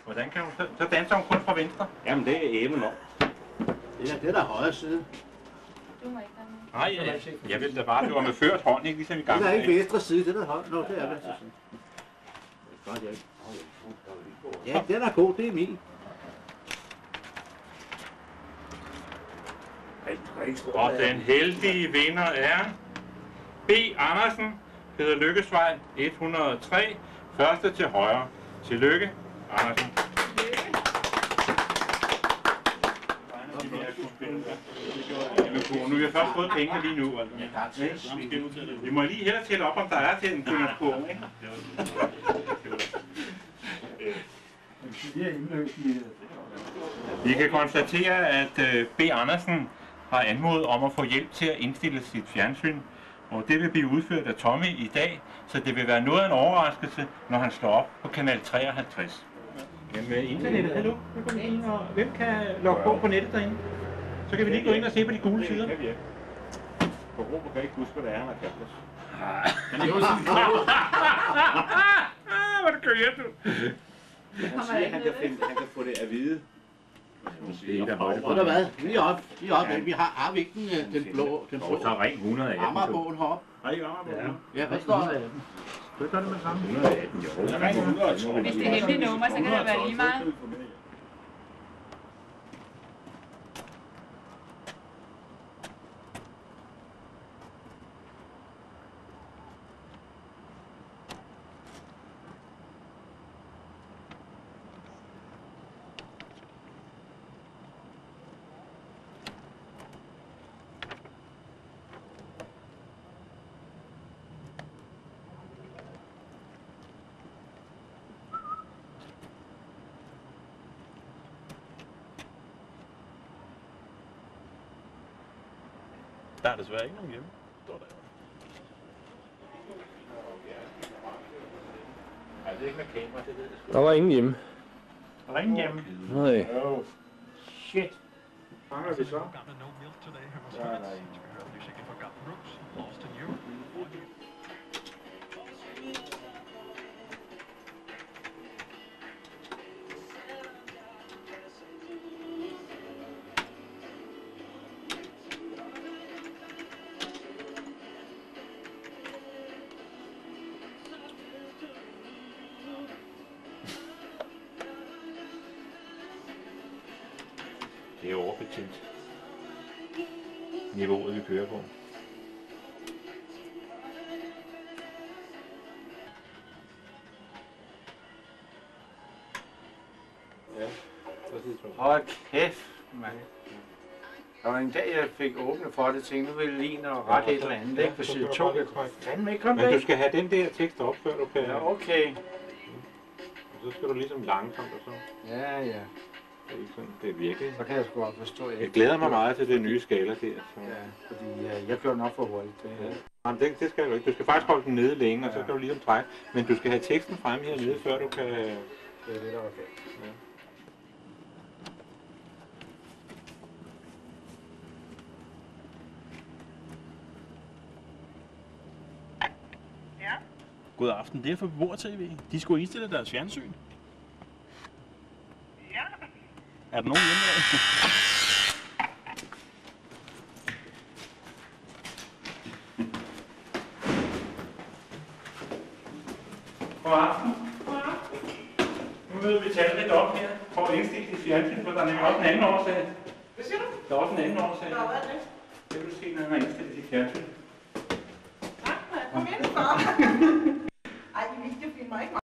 Hvordan kan hun så danser hun kun fra venstre? Jamen det er æven op. Det er der højre side. Du må ikke være med. Nej, jeg vil da bare, det var med ført hånd, ikke ligesom i gang. Det er ikke venstre side, det er der højre. Nå, det er venstre side. Godt, ja. Ja, den er god, det er min. Og den heldige vinder er B. Andersen, Peder Lykkesvej 103, første til højre. Tillykke, Andersen. Nu har vi først fået penge lige nu. Vi må lige hellere tælle op, om der er til en kunstkurve, ikke? Vi kan konstatere, at B. Andersen har anmodet om at få hjælp til at indstille sit fjernsyn, og det vil blive udført af Tommy i dag, så det vil være noget af en overraskelse, når han slår op på kanal 53. Jamen, internettet, hallo? Hvem kan logge på nettet derinde? Så kan vi lige gå ind og se på de gule sider. Det kan vi ikke. For Robert kan ikke huske, hvad det er, han har kaldt os. Hvor det kører du? Han siger, han kan få det at vide. Ved du hvad? Vi er oppe. Vi har ikke den blå. Så ring 118. Amagerbogen heroppe. Har I Amagerbogen? Ja, hvad står der? Hvad gør det med sammen? 118, jo. Hvis det er hemmeligt nummer, så kan det være lige meget. Der er desværre ikke nogen hjemme, står der. Det er ikke med kamera, det ved jeg. Der var ingen hjemme. Der er ingen hjemme. Nej. Oh, shit. Mangler vi så? Det er overbetændt niveauet, vi kører på. Ja, præcis. Hold kæft, mand. Der var en dag, jeg fik åbnet for det, tænkte nu vil jeg lige noget ret et eller andet, ikke? På side 2. Fandme ikke komme Men du væk. skal have den der tekst op, før du kan... Ja, okay. Og så skal du ligesom langsomt og så... Ja, ja. Det er ikke sådan, det er virkelig. Så kan jeg sgu godt forstå. Jeg glæder mig meget til det nye skala der. Så. Ja, fordi jeg kører nok for hurtigt. Jamen, det skal du ikke. Du skal faktisk holde den nede længe, og så skal du ligesom trække. Men du skal have teksten frem hernede, før du kan... Det er det, der var galt. Ja. God aften, det er for Beboer-TV. De skulle indstille deres fjernsyn. Ja. Er der nogen hjemme der? God aften. Nu vil vi tale lidt op her for at indstille dit fjernsyn, for der er nemlig også en anden årsag. Hvad siger du? Der er også en anden årsag. Nå, hvad er det? Det vil ske, når han har indstillet dit fjernsyn. Nej, kom ind, far. Ej, I videofilmer ikke mig.